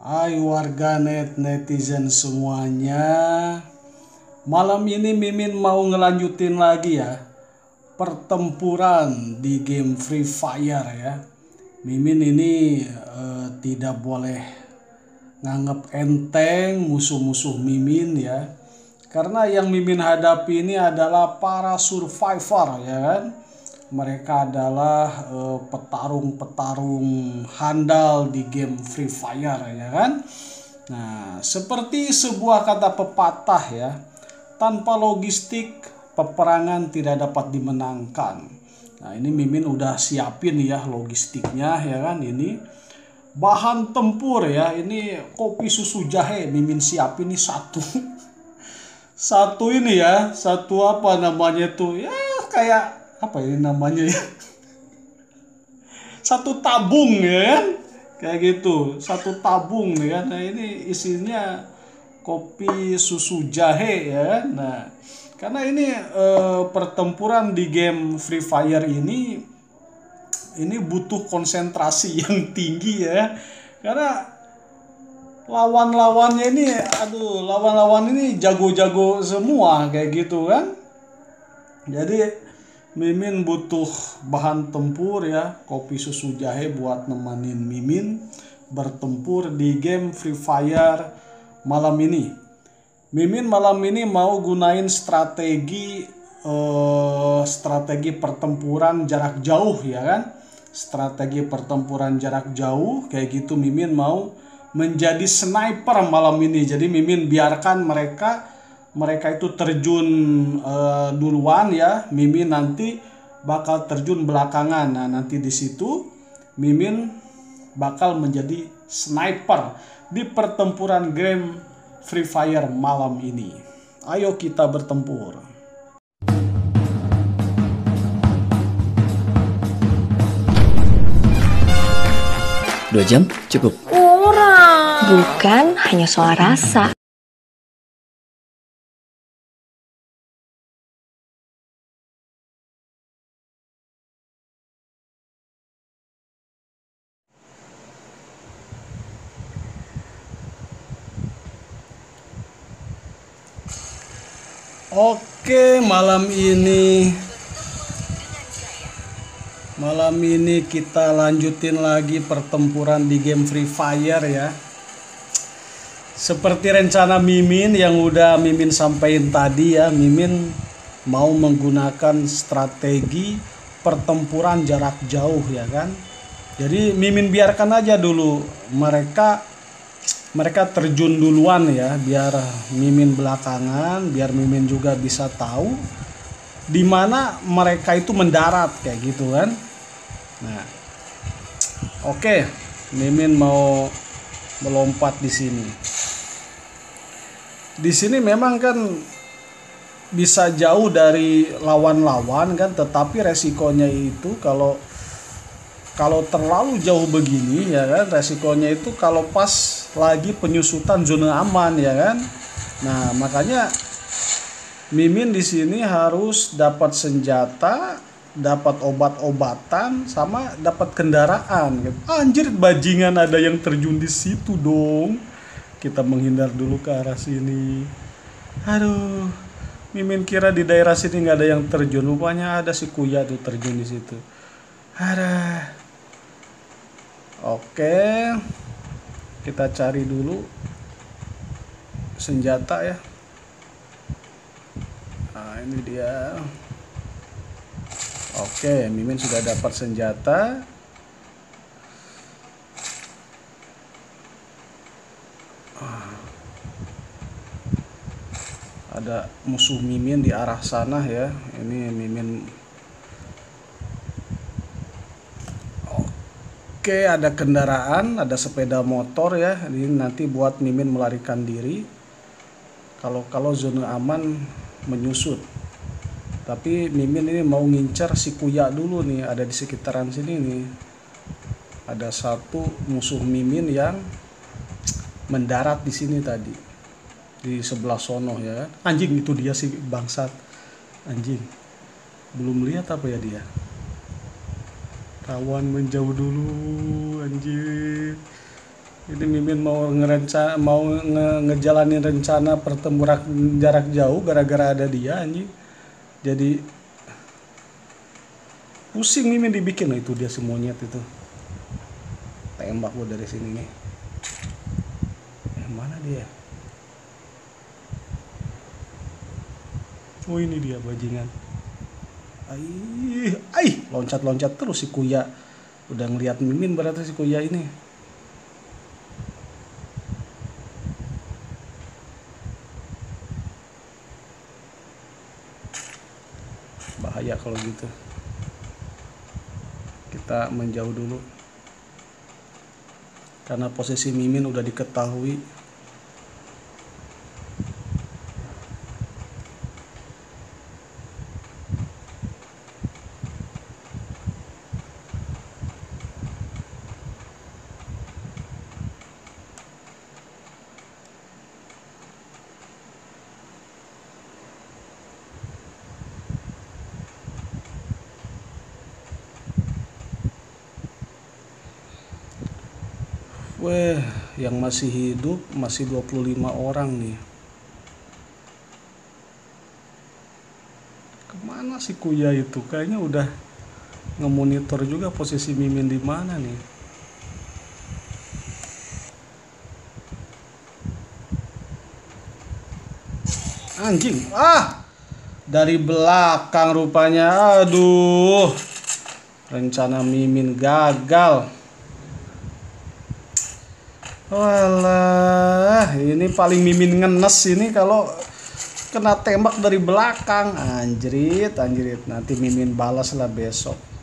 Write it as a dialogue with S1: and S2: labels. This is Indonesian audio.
S1: Hai warganet netizen semuanya. Malam ini Mimin mau ngelanjutin lagi ya pertempuran di game Free Fire ya. Mimin ini tidak boleh nganggap enteng musuh-musuh Mimin ya. Karena yang Mimin hadapi ini adalah para survivor ya kan. Mereka adalah petarung-petarung handal di game Free Fire ya kan. Nah, seperti sebuah kata pepatah ya, tanpa logistik peperangan tidak dapat dimenangkan. Nah, ini Mimin udah siapin ya logistiknya ya kan. Ini bahan tempur ya, ini kopi susu jahe Mimin siapin ini satu. Satu ini ya, satu apa namanya tuh ya, kayak apa ini namanya ya, satu tabung ya kan, kayak gitu, satu tabung ya. Nah ini isinya kopi susu jahe ya kan. Nah karena ini pertempuran di game Free Fire ini butuh konsentrasi yang tinggi ya, karena lawan-lawannya ini lawan-lawan ini jago-jago semua kayak gitu kan. Jadi Mimin butuh bahan tempur ya, kopi susu jahe buat nemenin Mimin bertempur di game Free Fire malam ini. Mimin malam ini mau gunain strategi pertempuran jarak jauh ya kan. Strategi pertempuran jarak jauh kayak gitu. Mimin mau menjadi sniper malam ini. Jadi Mimin biarkan mereka itu terjun duluan ya. Mimin nanti bakal terjun belakangan. Nah, nanti di situ Mimin bakal menjadi sniper di pertempuran game Free Fire malam ini. Ayo kita bertempur.
S2: 2 jam cukup.
S3: Bukan hanya soal rasa.
S1: Oke, malam ini kita lanjutin lagi pertempuran di game Free Fire ya. Seperti rencana Mimin yang udah Mimin sampaikan tadi ya, Mimin mau menggunakan strategi pertempuran jarak jauh ya kan. Jadi Mimin biarkan aja dulu mereka terjun duluan ya, biar Mimin belakangan, biar Mimin juga bisa tahu di mana mereka itu mendarat kayak gitu kan. Nah, oke, Mimin mau melompat di sini. Di sini memang kan bisa jauh dari lawan-lawan kan, tetapi resikonya itu kalau terlalu jauh begini ya kan, resikonya itu kalau pas lagi penyusutan zona aman ya kan. Nah, makanya Mimin di sini harus dapat senjata, dapat obat-obatan, sama dapat kendaraan gitu. Anjir, bajingan ada yang terjun di situ dong. Kita menghindar dulu ke arah sini. Aduh, Mimin kira di daerah sini nggak ada yang terjun, rupanya ada si Kuya tuh terjun di situ. Ada. Oke, kita cari dulu senjata ya. Nah, ini dia. Oke, Mimin sudah dapat senjata. Ada musuh Mimin di arah sana ya. Ini Mimin. Oke, ada kendaraan, ada sepeda motor ya. Ini nanti buat Mimin melarikan diri kalau zona aman menyusut. Tapi Mimin ini mau ngincar si Kuya dulu nih, ada di sekitaran sini nih. Ada satu musuh Mimin yang mendarat di sini tadi, di sebelah sono ya kan. Anjing, itu dia si bangsat. Anjing, belum lihat apa ya dia. Kawan menjauh dulu, anjir. Ini Mimin mau ngejalanin rencana pertempuran jarak jauh gara-gara ada dia anjing. Jadi pusing Mimin dibikin. Itu dia si monyet itu. Tembak gua dari sini nih. Mana dia? Oh ini dia bajingan. Loncat-loncat terus si Kuya. Udah ngeliat Mimin berarti si Kuya ini. Bahaya kalau gitu. Kita menjauh dulu. Karena posisi Mimin udah diketahui. Weh, yang masih hidup masih 25 orang nih. Kemana si Kuya itu? Kayaknya udah ngemonitor juga posisi Mimin di mana nih. Anjing, dari belakang rupanya. Aduh, rencana Mimin gagal. Walah, ini paling Mimin ngenes ini kalau kena tembak dari belakang. Anjrit. Nanti Mimin balas lah besok.